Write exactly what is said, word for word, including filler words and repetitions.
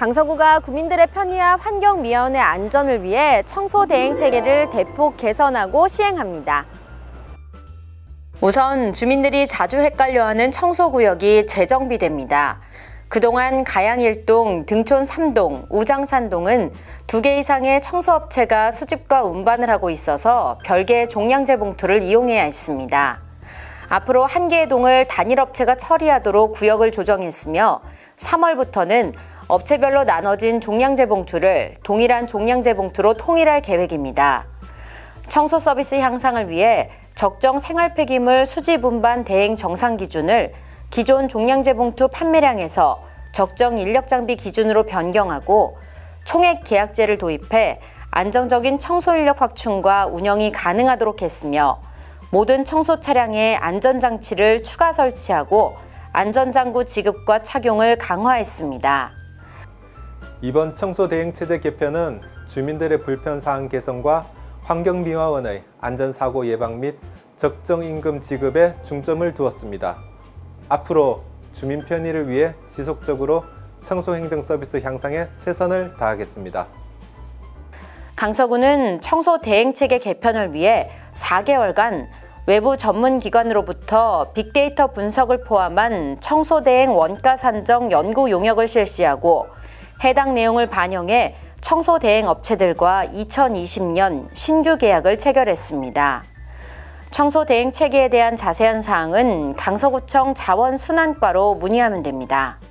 강서구가 구민들의 편의와 환경 미화원의 안전을 위해 청소 대행 체계를 대폭 개선하고 시행합니다. 우선 주민들이 자주 헷갈려하는 청소구역이 재정비됩니다. 그동안 가양 일 동, 등촌 삼 동, 우장산동은 두 개 이상의 청소업체가 수집과 운반을 하고 있어서 별개의 종량제 봉투를 이용해야 했습니다. 앞으로 한 개의 동을 단일 업체가 처리하도록 구역을 조정했으며 삼월부터는 업체별로 나눠진 종량제 봉투를 동일한 종량제 봉투로 통일할 계획입니다. 청소 서비스 향상을 위해 적정 생활 폐기물 수집 운반 대행 정상 기준을 기존 종량제 봉투 판매량에서 적정 인력 장비 기준으로 변경하고 총액 계약제를 도입해 안정적인 청소 인력 확충과 운영이 가능하도록 했으며 모든 청소 차량에 안전장치를 추가 설치하고 안전장구 지급과 착용을 강화했습니다. 이번 청소 대행 체제 개편은 주민들의 불편사항 개선과 환경미화원의 안전사고 예방 및 적정 임금 지급에 중점을 두었습니다. 앞으로 주민 편의를 위해 지속적으로 청소 행정 서비스 향상에 최선을 다하겠습니다. 강서구는 청소 대행 체계 개편을 위해 사 개월간 외부 전문 기관으로부터 빅데이터 분석을 포함한 청소 대행 원가 산정 연구 용역을 실시하고 해당 내용을 반영해 청소 대행 업체들과 이천이십 년 신규 계약을 체결했습니다. 청소 대행 체계에 대한 자세한 사항은 강서구청 자원순환과로 문의하면 됩니다.